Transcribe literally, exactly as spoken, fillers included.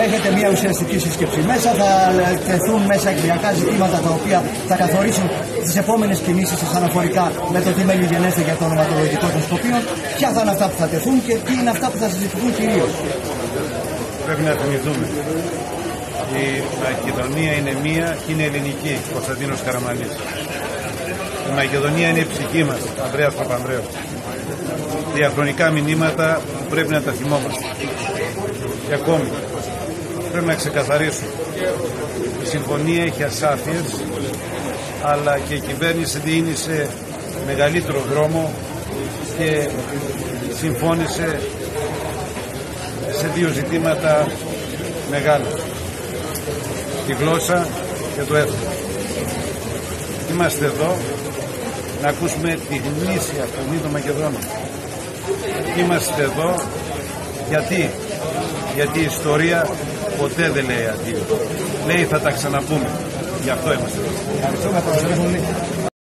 έχετε μια ουσιαστική σύσκεψη μέσα, θα τεθούν μέσα εκβιακά ζητήματα τα οποία θα καθορίσουν τις επόμενες κινήσεις σας αναφορικά με το τι μέλη γενέστε για το ονοματολογικό των Σκοπίων. Ποια θα είναι αυτά που θα τεθούν και τι είναι αυτά που θα συζητηθούν κυρίως. Πρέπει να θυμηθούμε. Η Μακεδονία είναι μία και είναι ελληνική, Κωνσταντίνος Καραμανλής. Η Μακεδονία είναι η ψυχή μας, Ανδρέας Παπανδρέου. Διαχρονικά μηνύματα που πρέπει να τα θυμόμαστε. Και ακόμη, πρέπει να ξεκαθαρίσουμε. Η συμφωνία έχει ασάφειες, αλλά και η κυβέρνηση διήνυσε μεγαλύτερο δρόμο και συμφώνησε σε δύο ζητήματα μεγάλα. Τη γλώσσα και το έθνος. Είμαστε εδώ να ακούσουμε τη γνήσια φωνή των Μακεδόνων. Είμαστε εδώ γιατί, γιατί η ιστορία ποτέ δεν λέει αντίο. Λέει θα τα ξαναπούμε. Γι' αυτό είμαστε εδώ.